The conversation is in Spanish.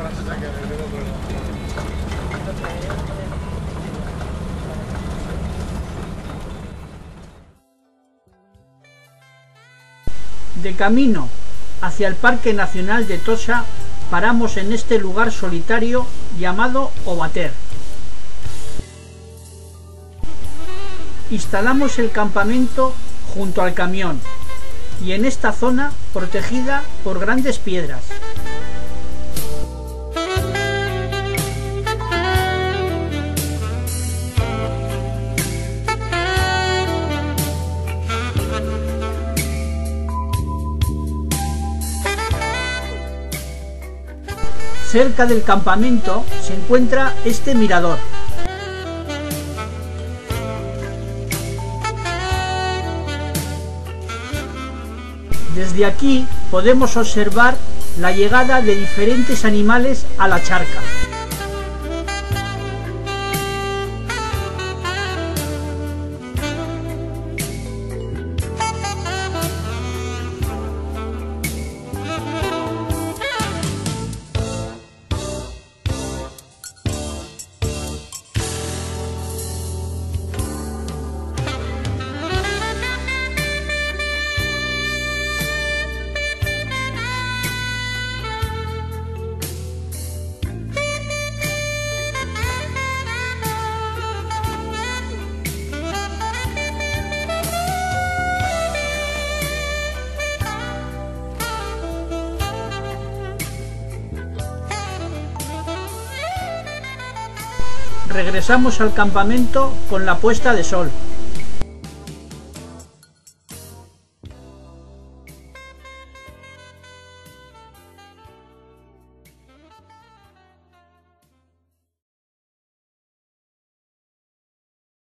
De camino hacia el Parque Nacional de Tossa, paramos en este lugar solitario llamado Ovater. Instalamos el campamento junto al camión y en esta zona protegida por grandes piedras. Cerca del campamento se encuentra este mirador. Desde aquí podemos observar la llegada de diferentes animales a la charca. Regresamos al campamento con la puesta de sol.